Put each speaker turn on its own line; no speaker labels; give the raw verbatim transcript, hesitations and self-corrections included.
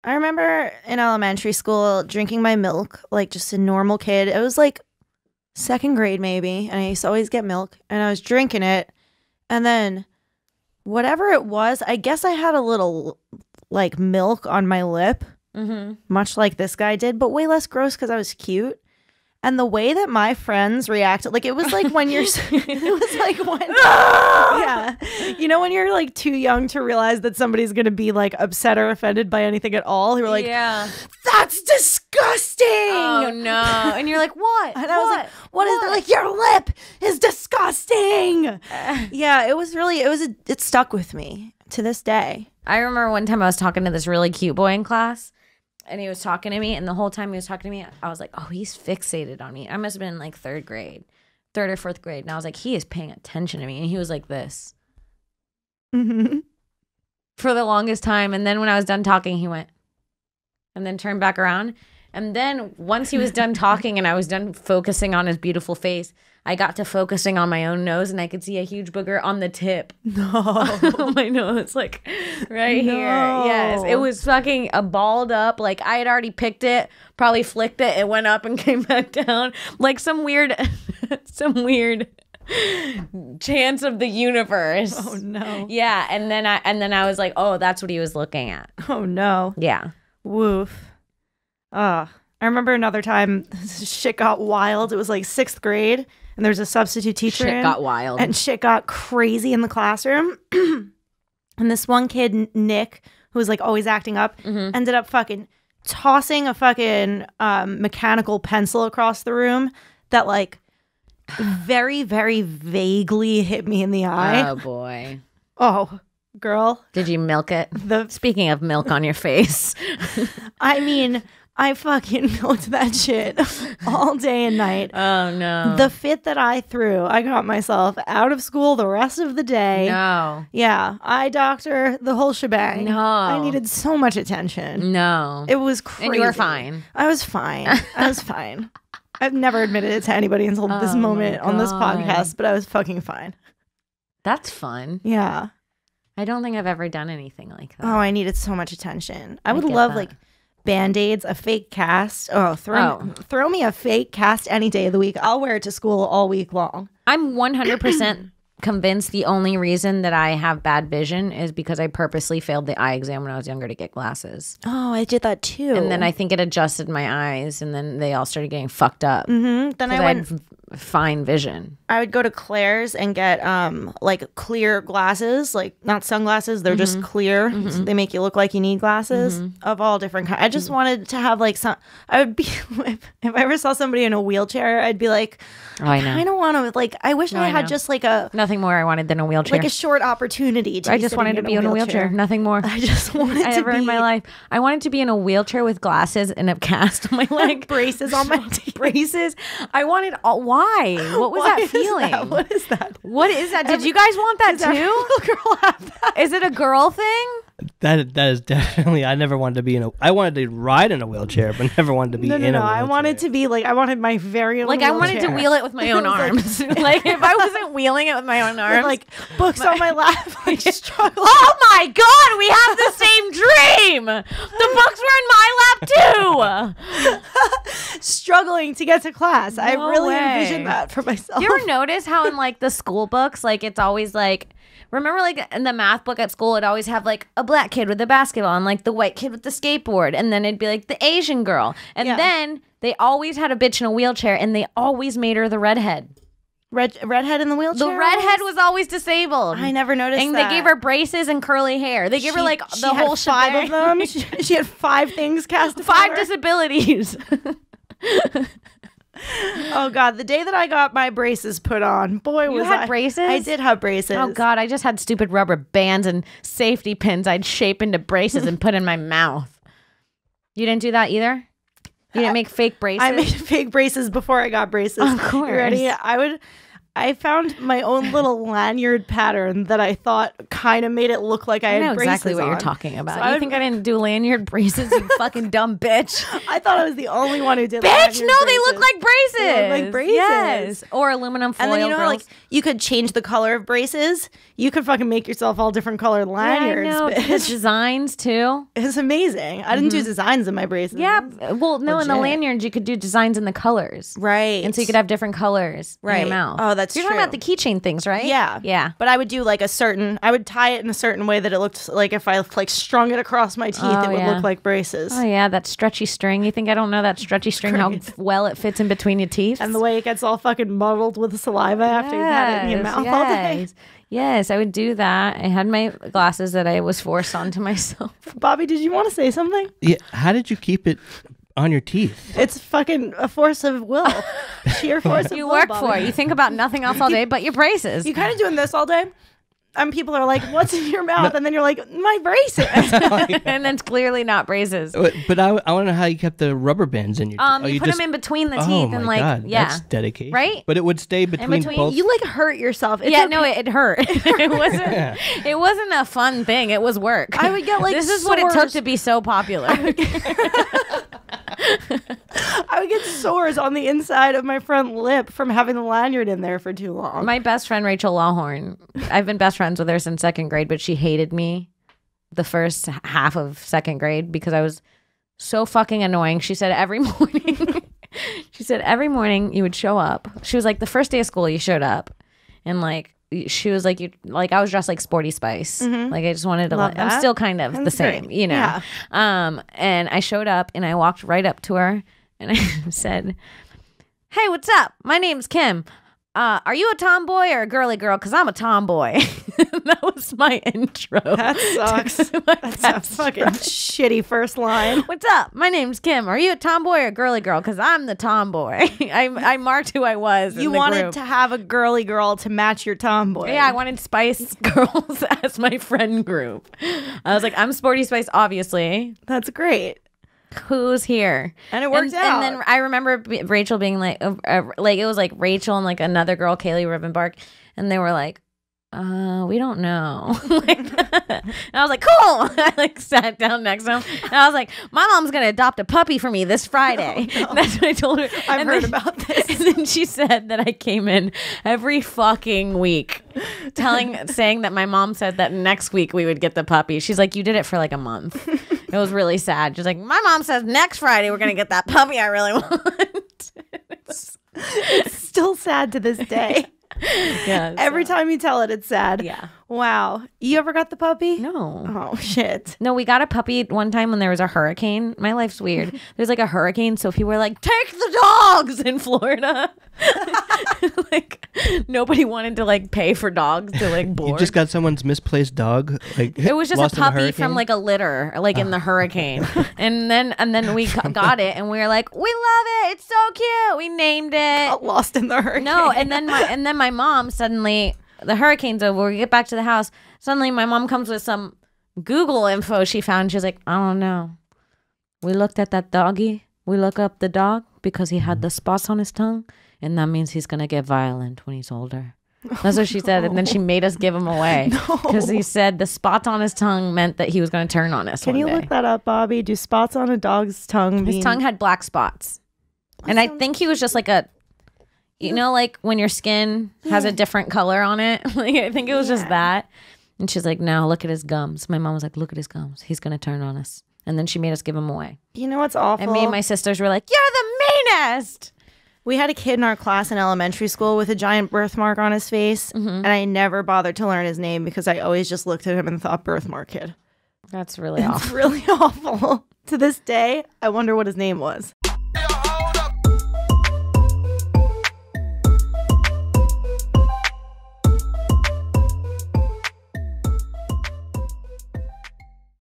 I remember in elementary school drinking my milk like just a normal kid. It was like second grade maybe, and I used to always get milk, and I was drinking it, and then whatever it was, I guess I had a little like milk on my lip, mm-hmm. much like this guy did, but way less gross because I was cute. And the way that my friends reacted, like it was like when you're, it was like when, yeah, you know, when you're like too young to realize that somebody's going to be like upset or offended by anything at all. Who are like,
yeah,
that's disgusting.
Oh no. And you're like, what?
And
what?
I was like, what, what is that? Like, your lip is disgusting. Uh, yeah, it was really, it was, a, it stuck with me to this day.
I remember one time I was talking to this really cute boy in class. And he was talking to me, and the whole time he was talking to me, I was like, oh, he's fixated on me. I must have been in like third grade, third or fourth grade. And I was like, he is paying attention to me. And he was like this. Mm-hmm. For the longest time. And then when I was done talking, he went, and then turned back around. And then once he was done talking and I was done focusing on his beautiful face, I got to focusing on my own nose, and I could see a huge booger on the tip.
No.
On my nose, like right
no.
here. Yes. It was fucking a balled up. Like I had already picked it, probably flicked it, it went up and came back down. Like some weird, some weird chance of the universe.
Oh no.
Yeah. And then I and then I was like, oh, that's what he was looking at.
Oh no.
Yeah.
Woof. Ah. Uh, I remember another time shit got wild. It was like sixth grade. And there's a substitute teacher.
Shit
in,
got wild.
And shit got crazy in the classroom. And this one kid, Nick, who was like always acting up, mm-hmm. ended up fucking tossing a fucking um, mechanical pencil across the room that like very, very vaguely hit me in the eye.
Oh, boy.
Oh, girl.
Did you milk it?
The
Speaking of milk on your face.
I mean... I fucking milked that shit all day and night.
Oh, no.
The fit that I threw, I got myself out of school the rest of the day.
No.
Yeah. Eye doctor, the whole shebang.
No.
I needed so much attention.
No.
It was crazy.
And you were fine.
I was fine. I was fine. I've never admitted it to anybody until oh this moment on this podcast, but I was fucking fine.
That's fun.
Yeah.
I don't think I've ever done anything like that.
Oh, I needed so much attention. I, I would love, that. like... Band-Aids, a fake cast. Oh, throw,
oh.
Me, throw me a fake cast any day of the week. I'll wear it to school all week long.
I'm one hundred percent convinced the only reason that I have bad vision is because I purposely failed the eye exam when I was younger to get glasses.
Oh, I did that too.
And then I think it adjusted my eyes, and then they all started getting fucked up.
Mm-hmm. Then I went...
I had fine vision.
I would go to Claire's and get um like clear glasses, like not sunglasses, they're mm-hmm. just clear. Mm-hmm. So they make you look like you need glasses mm-hmm. of all different kinds. I just mm-hmm. wanted to have like some, I would be, if, if I ever saw somebody in a wheelchair, I'd be like,
oh, I know.
I kind of want to, like, I wish no, I had I just like a.
Nothing more I wanted than a wheelchair.
Like a short opportunity to
I just wanted to be in a wheelchair. wheelchair. Nothing more.
I just wanted
I
to
ever
be.
in my life. I wanted to be in a wheelchair with glasses and a cast on my leg.
Braces on my teeth.
Braces. I wanted, all, why? What was
Why
that feeling?
That? What is that?
What is that? Did you guys want that
Does
too?
Every girl have that?
Is it a girl thing?
That that is definitely. I never wanted to be in a. I wanted to ride in a wheelchair, but never wanted to be
no, no,
in
no,
a wheelchair.
I wanted to be like. I wanted my very own.
Like
wheelchair.
I wanted to wheel it with my own arms. Like, like if I wasn't wheeling it with my own arms,
with like books my, on my lap. Like struggle.
Oh my god, we have the same dream. The books were in my lap too.
Struggling to get to class.
No
I really
way.
envisioned that for myself.
You ever notice how in like the school books, like it's always like. Remember, like, in the math book at school, it'd always have, like, a black kid with a basketball and, like, the white kid with the skateboard. And then it'd be, like, the Asian girl. And yeah. then they always had a bitch in a wheelchair, and they always made her the redhead.
Red redhead in the wheelchair?
The redhead was always disabled.
I never noticed
and
that.
And they gave her braces and curly hair. They gave
she,
her, like,
she
the
had
whole
five
shebang.
of them? she, she had five things cast upon
Five
her?
disabilities.
Oh god, the day that I got my braces put on, boy,
you
was
had
I
braces?
I did have braces.
Oh god, I just had stupid rubber bands and safety pins I'd shape into braces and put in my mouth. You didn't do that either? You didn't make fake braces?
I made fake braces before I got braces.
Of course.
You ready? I would I found my own little lanyard pattern that I thought kind of made it look like I,
I
had
know
braces
exactly what
on.
you're talking about.
So
you
I would-
think I didn't do lanyard braces, you fucking dumb bitch.
I thought I was the only one who did
Bitch,
lanyard
no, they look
braces.
like braces.
They look like braces.
Yes. Or aluminum foil
And then you know how,
girls.
like you could change the color of braces. You could fucking make yourself all different colored lanyards.
yeah, I know. The
bitch.
designs too.
It's amazing. I didn't do designs in my braces.
Yeah. Well, no, in the
Legit.
lanyards you could do designs in the colors.
Right.
And so you could have different colors in
Right.
your mouth.
Oh, that's
You're
true.
talking about the keychain things, right?
Yeah.
Yeah.
But I would do like a certain, I would tie it in a certain way that it looked like if I like strung it across my teeth,
Oh,
it would
yeah.
look like braces.
Oh yeah, that stretchy string. You think I don't know that stretchy string, how
Great.
well it fits in between your teeth?
And the way it gets all fucking muddled with saliva after you've had it in your
Yes,
mouth all day.
yes. Yes, I would do that. I had my glasses that I was forced onto myself.
Bobby, did you want to say something?
Yeah. How did you keep it on your teeth?
It's fucking a force of will. Sheer force of
You
will,
work
Bobby.
for it. You think about nothing else all day but your braces.
You kind of doing this all day. And people are like, what's in your mouth? And then you're like, my braces.
and then it's clearly not braces.
But but I, I want to know how you kept the rubber bands in your teeth.
Um,
Oh,
you, put
just-
them in between the teeth
oh,
and
my
like,
God,
yeah,
that's dedication.
Right?
But it would stay between,
between-
both.
You like hurt yourself. It's
yeah,
okay.
no, it, it hurt. it wasn't. It wasn't a fun thing. It was work.
I would get, like,
this is what it took
sores.
to be so popular.
I would get sores on the inside of my front lip from having the lanyard in there for too long.
My best friend Rachel Lawhorn. I've been best friends with her since second grade, but she hated me the first half of second grade because I was so fucking annoying. She said every morning. She said every morning you would show up. She was like, the first day of school you showed up, and like she was like, you like I was dressed like Sporty Spice. Like I just wanted to.
Love
Like, I'm
that.
still kind of the
That's
same,
great.
you know.
Yeah.
Um, and I showed up and I walked right up to her and I said, "Hey, what's up? My name's Kim. Uh, are you a tomboy or a girly girl? Because I'm a tomboy." That was my intro.
That sucks.
My
That's a
best
fucking
friend.
shitty first line.
What's up? My name's Kim. Are you a tomboy or a girly girl? Because I'm the tomboy. I I marked who I was.
You
in the
wanted
group.
to have a girly girl to match your tomboy.
Yeah, I wanted Spice Girls as my friend group. I was like, I'm Sporty Spice, obviously.
That's great.
Who's here?
And it worked
and,
out.
And then I remember B- Rachel being like, uh, uh, like it was like Rachel and like another girl, Kaylee Rivenbark, and they were like, uh, we don't know. Like, and I was like, cool. I like sat down next to him, and I was like, my mom's gonna adopt a puppy for me this Friday.
Oh, no.
That's what I told her.
I've
And
heard
then-
about this.
And then she said that I came in every fucking week, telling, saying that my mom said that next week we would get the puppy. She's like, you did it for like a month. It was really sad. She's like, my mom says next Friday we're gonna get that puppy I really want.
It's still sad to this day.
Yeah.
Every time you tell it, it's sad.
Yeah.
Wow. You ever got the puppy?
No.
Oh, shit.
No, we got a puppy one time when there was a hurricane. My life's weird. There's like a hurricane, so people were like, take the dogs in Florida. Like nobody wanted to like pay for dogs to like board.
You just got someone's misplaced dog. Like
It was just
lost
a
in the
puppy from
hurricane?
like a litter, like in the hurricane, and then and then we g- got it, and we were like, we love it, it's so cute. We named it.
Got lost in the hurricane.
No, and then my and then my mom suddenly, the hurricane's over. We get back to the house. Suddenly, my mom comes with some Google info she found. She's like, I don't know. We looked at that doggy. We look up the dog because he had the spots on his tongue, and that means he's gonna get violent when he's older. That's what she said, and then she made us give him away because he said the spots on his tongue meant that he was going to turn on us.
Can
one
you
day.
look that up, Bobby? Do spots on a dog's tongue
His
mean-
tongue had black spots, and I think he was just like a, you know, like when your skin has a different color on it. Like I think it was just that. And she's like, "No, look at his gums." My mom was like, "Look at his gums. He's going to turn on us." And then she made us give him away.
You know what's awful?
And me and my sisters were like, "You're the meanest."
We had a kid in our class in elementary school with a giant birthmark on his face,
Mm-hmm.
and I never bothered to learn his name because I always just looked at him and thought birthmark kid.
That's really
It's
awful.
really awful. To this day, I wonder what his name was.